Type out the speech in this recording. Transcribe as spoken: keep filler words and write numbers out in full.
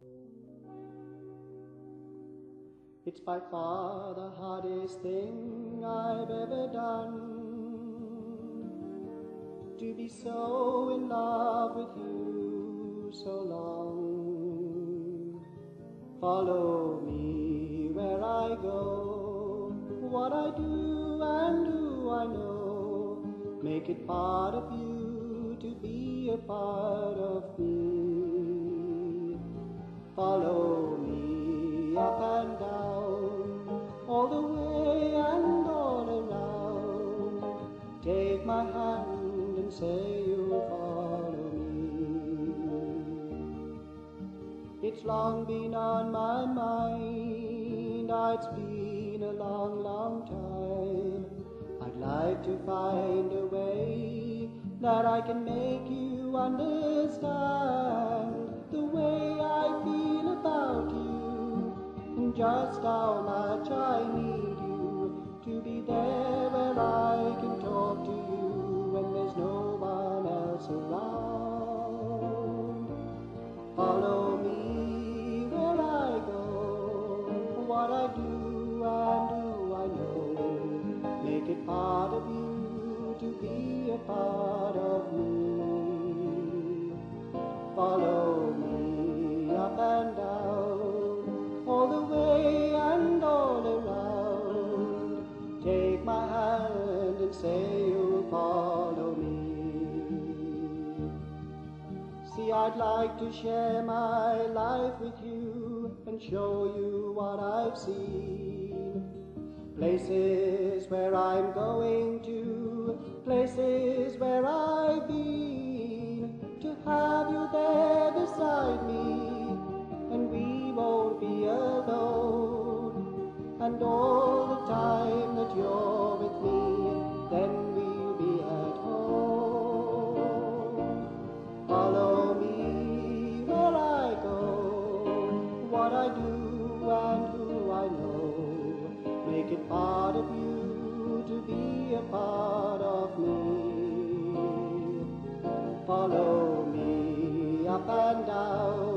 It's by far the hardest thing I've ever done, to be so in love with you so long. Follow me where I go, what I do and who I know, make it part of you to be a part of me. Follow me up and down, all the way and all around. Take my hand and say you'll follow me. It's long been on my mind, it's been a long, long time. I'd like to find a way that I can make you understand the way I feel about you, and just how much I need you to be there where I can talk to you when there's no one else around. Follow me where I go, what I do and who I know, make it part of you to be a part of me. Follow me up and down, all the way and all around. Take my hand and say you'll follow me. See, I'd like to share my life with you and show you what I've seen. Places where I'm going to, places where I've been, to have you there beside me, and we won't be alone. And all the time that you're with me, then we'll be at home. Follow me where I go, what I do and who I know, make it part of you to be a part of me. Follow me up and down,